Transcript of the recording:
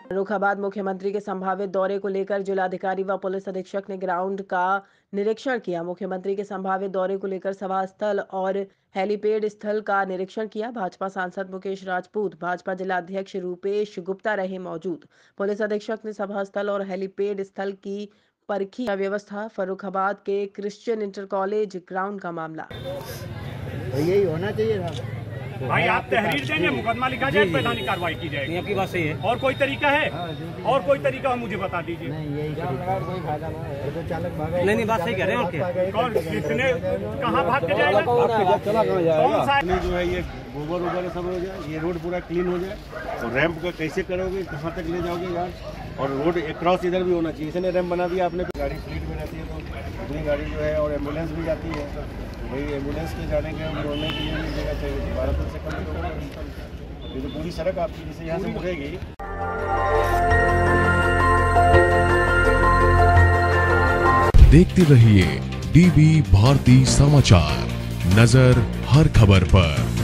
फर्रुखाबाद मुख्यमंत्री के संभावित दौरे को लेकर जिलाधिकारी व पुलिस अधीक्षक ने ग्राउंड का निरीक्षण किया। मुख्यमंत्री के संभावित दौरे को लेकर सभा स्थल और हेलीपैड स्थल का निरीक्षण किया। भाजपा सांसद मुकेश राजपूत, भाजपा जिला अध्यक्ष रूपेश गुप्ता रहे मौजूद। पुलिस अधीक्षक ने सभा स्थल और हेलीपैड स्थल की परखी व्यवस्था। फर्रुखाबाद के क्रिश्चियन इंटर कॉलेज ग्राउंड का मामला यही होना चाहिए था। भाई आप तहरीर देंगे, मुकदमा लिखा जाए, वैधानिक कार्रवाई की जाएगी। आपकी बात सही है। और कोई तरीका है? और कोई तरीका मुझे बता दीजिए। नहीं बात सही कह रहे हैं। और क्या और कितने कहाँ भाग के जाएगा? कौन सा जो है ये गोबर वगैरह सब हो जाए, ये रोड पूरा क्लीन हो जाए। तो रैंप का कैसे करोगे, कहाँ तक ले जाओगे यार? और रोड क्रॉस इधर भी होना चाहिए। इसने रैंप बना दिया आपने। गाड़ी फ्लीट में रहती है तो अपनी गाड़ी जो है, और एम्बुलेंस भी जाती है। भाई एम्बुलेंस के जाने के रोने के लिए भी जगह चाहिए। 12 फुट से कम होगा। ये तो पूरी सड़क आपकी जैसे यहाँ से मुड़ेगी। देखते रहिए डीबी भारती समाचार, नजर हर खबर पर।